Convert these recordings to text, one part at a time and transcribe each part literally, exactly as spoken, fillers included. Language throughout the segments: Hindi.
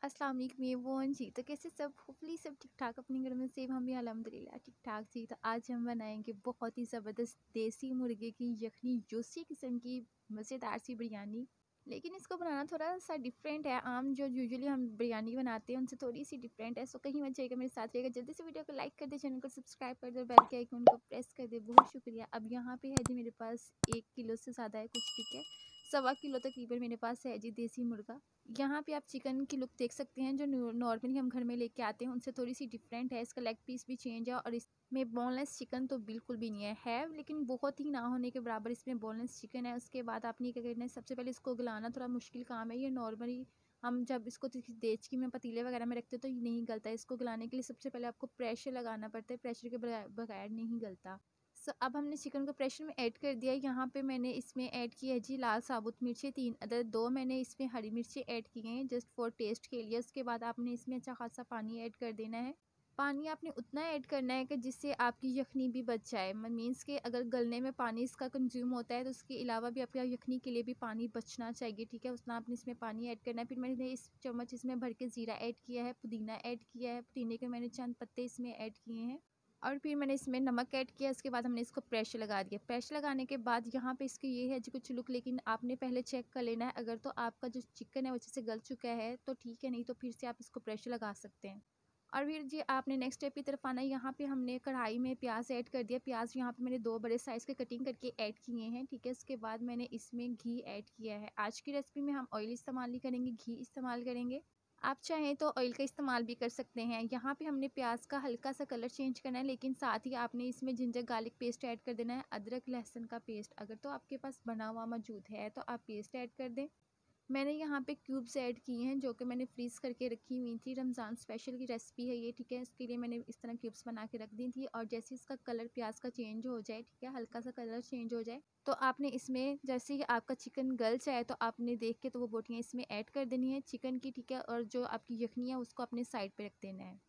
अस्सलाम वालेकुम एवरीवन जी। तो कैसे सब, होपफुली सब ठीक ठाक अपने घर में सेव, हम भी अल्हम्दुलिल्लाह ठीक ठाक जी। तो आज हम बनाएंगे बहुत ही ज़बरदस्त देसी मुर्गे की यखनी जूसी किस्म की मज़ेदार सी बिरयानी। लेकिन इसको बनाना थोड़ा सा डिफरेंट है, आम जो यूजुअली हम बिरयानी बनाते हैं उनसे थोड़ी सी डिफरेंट है। सो कहीं मत जाइएगा, मेरे साथ रहिएगा। जल्दी से वीडियो को लाइक कर दे, चैनल को सब्सक्राइब कर दे, बेल के आइकन को प्रेस कर दे, बहुत शुक्रिया। अब यहाँ पे है जी मेरे पास एक किलो से ज़्यादा है कुछ, ठीक है, सवा किलो तकरीबन मेरे पास है जी देसी मुर्गा। यहाँ पे आप चिकन की लुक देख सकते हैं, जो नॉर्मली हम घर में लेके आते हैं उनसे थोड़ी सी डिफरेंट है। इसका लेग पीस भी चेंज है और इसमें बोनलेस चिकन तो बिल्कुल भी नहीं है, है लेकिन बहुत ही ना होने के बराबर इसमें बोनलेस चिकन है। उसके बाद आपने क्या करना है, सबसे पहले इसको गलाना थोड़ा मुश्किल काम है। ये नॉर्मली हम जब इसको देचकी में पतीले वगैरह में रखते हैं तो ये नहीं गलता है। इसको गलाने के लिए सबसे पहले आपको प्रेशर लगाना पड़ता है, प्रेशर के बगैर नहीं गलता। सो so, अब हमने चिकन को प्रेशर में ऐड कर दिया है। यहाँ पे मैंने इसमें ऐड किया है जी लाल साबुत मिर्ची तीन अदर, दो मैंने इसमें हरी मिर्ची ऐड की हैं जस्ट फॉर टेस्ट के लिए। उसके बाद आपने इसमें अच्छा खासा पानी ऐड कर देना है। पानी आपने उतना ऐड करना है कि जिससे आपकी यखनी भी बच जाए। मीन्स के अगर गलने में पानी इसका कंज्यूम होता है तो उसके अलावा भी आपका यखनी के लिए भी पानी बचना चाहिए, ठीक है। उतना आपने इसमें पानी ऐड करना है। फिर मैंने इस चम्मच इसमें भर के ज़ीरा ऐड किया है, पुदीना ऐड किया है, पुदीने के मैंने चंद पत्ते इसमें ऐड किए हैं और फिर मैंने इसमें नमक ऐड किया। उसके बाद हमने इसको प्रेशर लगा दिया। प्रेशर लगाने के बाद यहाँ पे इसकी ये है जी कुछ लुक, लेकिन आपने पहले चेक कर लेना है। अगर तो आपका जो चिकन है वो अच्छे से गल चुका है तो ठीक है, नहीं तो फिर से आप इसको प्रेशर लगा सकते हैं। और फिर जी आपने नेक्स्ट स्टेप की तरफ आना है। यहाँ पे हमने कढ़ाई में प्याज ऐड कर दिया। प्याज यहाँ पे मैंने दो बड़े साइज़ के कटिंग करके ऐड किए हैं, ठीक है। उसके बाद मैंने इसमें घी ऐड किया है। आज की रेसिपी में हम ऑयल इस्तेमाल नहीं करेंगे, घी इस्तेमाल करेंगे। आप चाहें तो ऑयल का इस्तेमाल भी कर सकते हैं। यहाँ पे हमने प्याज का हल्का सा कलर चेंज करना है, लेकिन साथ ही आपने इसमें जिंजर गार्लिक पेस्ट ऐड कर देना है, अदरक लहसुन का पेस्ट। अगर तो आपके पास बना हुआ मौजूद है तो आप पेस्ट ऐड कर दें। मैंने यहाँ पे क्यूब्स ऐड किए हैं जो कि मैंने फ्रीज़ करके रखी हुई थी। रमज़ान स्पेशल की रेसिपी है ये, ठीक है। इसके लिए मैंने इस तरह क्यूब्स बना के रख दी थी। और जैसे इसका कलर प्याज का चेंज हो जाए, ठीक है, हल्का सा कलर चेंज हो जाए, तो आपने इसमें जैसे ही आपका चिकन गल जाए तो आपने देख के तो वो बोटियाँ इसमें ऐड कर देनी है चिकन की, ठीक है। और जो आपकी यखनी है उसको अपने साइड पे रख देना है।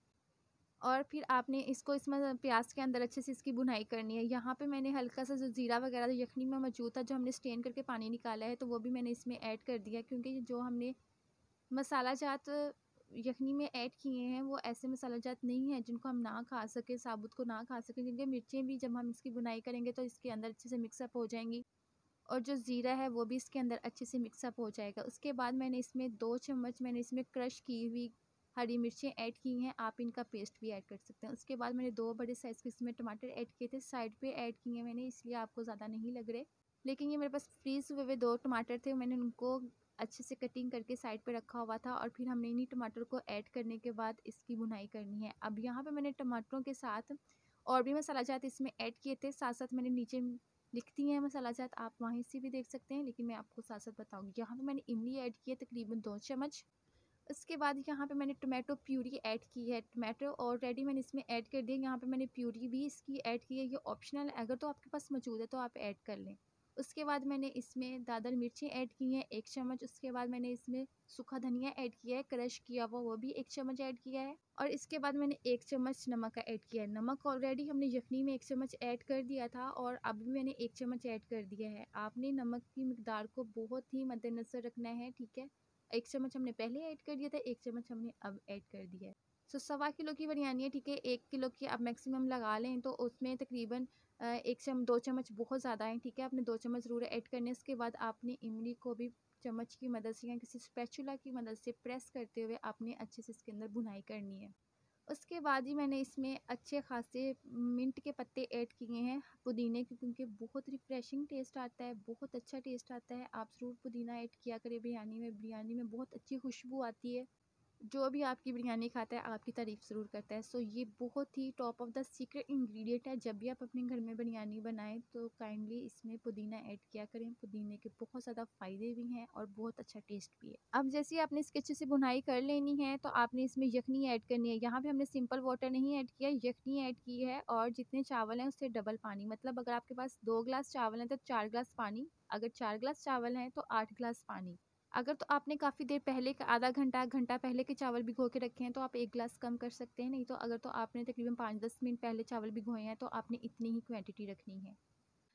और फिर आपने इसको इसमें प्याज के अंदर अच्छे से इसकी भुनाई करनी है। यहाँ पे मैंने हल्का सा जो ज़ीरा वगैरह जो यखनी में मौजूद था, जो हमने स्टेन करके पानी निकाला है, तो वो भी मैंने इसमें ऐड कर दिया। क्योंकि जो हमने मसाला जात यखनी में ऐड किए हैं वो ऐसे मसाला जात नहीं है जिनको हम ना खा सके, साबुत को ना खा सके, जिनके मिर्चें भी जब हम इसकी बुनाई करेंगे तो इसके अंदर अच्छे से मिक्सअप हो जाएंगी और जो ज़ीरा है वो भी इसके अंदर अच्छे से मिक्सअप हो जाएगा। उसके बाद मैंने इसमें दो चम्मच मैंने इसमें क्रश की हुई हरी मिर्चें ऐड की हैं, आप इनका पेस्ट भी ऐड कर सकते हैं। उसके बाद मैंने दो बड़े साइज़ के इसमें टमाटर ऐड किए थे, साइड पे ऐड किए हैं मैंने, इसलिए आपको ज़्यादा नहीं लग रहे। लेकिन ये मेरे पास फ्रीज़ हुए हुए दो टमाटर थे, मैंने उनको अच्छे से कटिंग करके साइड पे रखा हुआ था। और फिर हमने इन्हीं टमाटर को ऐड करने के बाद इसकी भुनाई करनी है। अब यहाँ पे मैंने टमाटरों के साथ और भी मसाला जात इसमें ऐड किए थे, साथ साथ मैंने नीचे लिखती हैं मसाला जात, आप वहीं से भी देख सकते हैं, लेकिन मैं आपको साथ साथ बताऊंगी। यहाँ पे मैंने इमली ऐड की है तकरीबन दो चम्मच। उसके बाद यहाँ पे मैंने टोमेटो प्यूरी ऐड की है, टोमेटो ऑलरेडी मैंने इसमें ऐड कर दिया। यहाँ पे मैंने प्यूरी भी इसकी ऐड की है, ये ऑप्शनल है, अगर तो आपके पास मौजूद है तो आप ऐड कर लें। उसके बाद मैंने इसमें दादर मिर्ची ऐड की हैं एक चम्मच। उसके बाद मैंने इसमें सूखा धनिया ऐड किया है, क्रश किया हुआ, वो भी एक चम्मच ऐड किया है। और इसके बाद मैंने एक चम्मच नमक का ऐड किया है। नमक ऑलरेडी हमने यखनी में एक चम्मच ऐड कर दिया था और अब भी मैंने एक चम्मच ऐड कर दिया है। आपने नमक की मिकदार को बहुत ही मद्देनज़र रखना है, ठीक है। एक चम्मच हमने पहले ऐड कर दिया था, एक चम्मच हमने अब ऐड कर दिया है। सो सवा किलो की बिरयानी है, ठीक है। एक किलो की आप मैक्सिमम लगा लें तो उसमें तकरीबन अ, एक चम दो चम्मच बहुत ज़्यादा है, ठीक है। आपने दो चम्मच ज़रूर ऐड करने। उसके बाद आपने इमली को भी चम्मच की मदद से या किसी स्पैचुला की मदद से प्रेस करते हुए आपने अच्छे से इसके अंदर भुनाई करनी है। उसके बाद ही मैंने इसमें अच्छे खासे मिंट के पत्ते ऐड किए हैं, पुदीने के, क्योंकि बहुत रिफ़्रेशिंग टेस्ट आता है, बहुत अच्छा टेस्ट आता है। आप ज़रूर पुदीना ऐड किया करें बिरयानी में, बिरयानी में बहुत अच्छी खुशबू आती है। जो भी आपकी बिरयानी खाता है आपकी तारीफ़ ज़रूर करता है। सो ये बहुत ही top of the secret ingredient है। जब भी आप अपने घर में बिरयानी बनाएं तो काइंडली इसमें पुदीना ऐड किया करें। पुदीने के बहुत ज़्यादा फ़ायदे भी हैं और बहुत अच्छा टेस्ट भी है। अब जैसे ही आपने इसकी अच्छे से भुनाई कर लेनी है तो आपने इसमें यखनी ऐड करनी है। यहाँ पे हमने सिंपल वाटर नहीं ऐड किया, यखनी ऐड की है और जितने चावल हैं उससे डबल पानी। मतलब अगर आपके पास दो गिलास चावल हैं तो चार गिलास पानी, अगर चार गिलास चावल हैं तो आठ गिलास पानी। अगर तो आपने काफ़ी देर पहले का आधा घंटा घंटा पहले के चावल भिगो के रखे हैं तो आप एक गिलास कम कर सकते हैं। नहीं तो अगर तो आपने तकरीबन पाँच दस मिनट पहले चावल भिगोए हैं तो आपने इतनी ही क्वांटिटी रखनी है।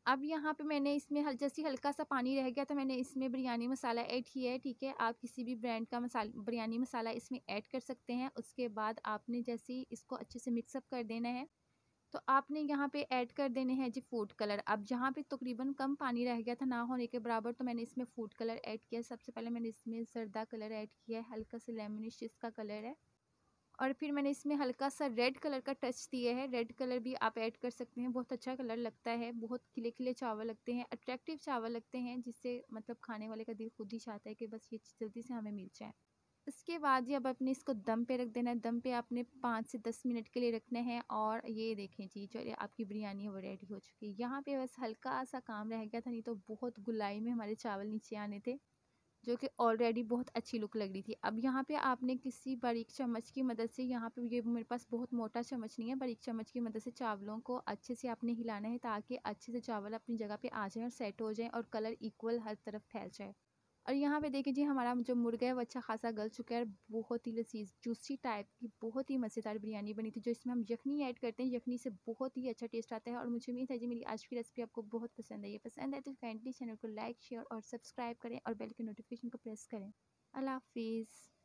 अब यहाँ पे मैंने इसमें हल जैसे ही हल्का-सा पानी रह गया तो मैंने इसमें बिरयानी मसाला ऐड किया है, ठीक है? आप किसी भी ब्रांड का मसाल बिरयानी मसाला इसमें ऐड कर सकते हैं। उसके बाद आपने जैसे ही इसको अच्छे से मिक्स अप कर देना है, तो आपने यहाँ पे ऐड कर देने हैं जी फूड कलर। अब जहाँ पे तकरीबन कम पानी रह गया था ना होने के बराबर, तो मैंने इसमें फूड कलर ऐड किया। सबसे पहले मैंने इसमें ज़र्दा कलर ऐड किया है, हल्का सा लेमनिश इसका कलर है। और फिर मैंने इसमें हल्का-सा रेड कलर का टच दिया है, रेड कलर भी आप ऐड कर सकते हैं, बहुत अच्छा कलर लगता है, बहुत खिले-खिले चावल लगते हैं, अट्रैक्टिव चावल लगते हैं, जिससे मतलब खाने वाले का दिल खुद ही चाहता है कि बस ये जल्दी से हमें मिल जाए। इसके बाद जी अब आपने इसको दम पे रख देना है, दम पे आपने पाँच से दस मिनट के लिए रखना है और ये देखें जी जो ये आपकी बिरयानी है वो रेडी हो चुकी है। यहाँ पे बस हल्का-सा काम रह गया था, नहीं तो बहुत गुलाई में हमारे चावल नीचे आने थे। जो कि ऑलरेडी बहुत अच्छी लुक लग रही थी। अब यहाँ पे आपने किसी बारीक चम्मच की मदद से, यहाँ पे ये मेरे पास बहुत मोटा चम्मच नहीं है, बारीक चम्मच की मदद से चावलों को अच्छे से आपने हिलाना है ताकि अच्छे से चावल अपनी जगह पे आ जाएँ और सेट हो जाएँ और कलर इक्वल हर तरफ फैल जाए। और यहाँ पे देखिए जी हमारा जो मुर्गा है वो अच्छा खासा गल चुका है, बहुत ही लज़ीज़ जूसी टाइप की बहुत ही मज़ेदार बिरयानी बनी थी। जो इसमें हम यखनी ऐड करते हैं, यखनी से बहुत ही अच्छा टेस्ट आता है और मुझे उम्मीद है जी मेरी आज की रेसिपी आपको बहुत पसंद आई है। पसंद है तो काइंडली चैनल को लाइक, शेयर और सब्सक्राइब करें और बेल के नोटिफिकेशन को प्रेस करें। अल्लाह हाफ़िज़।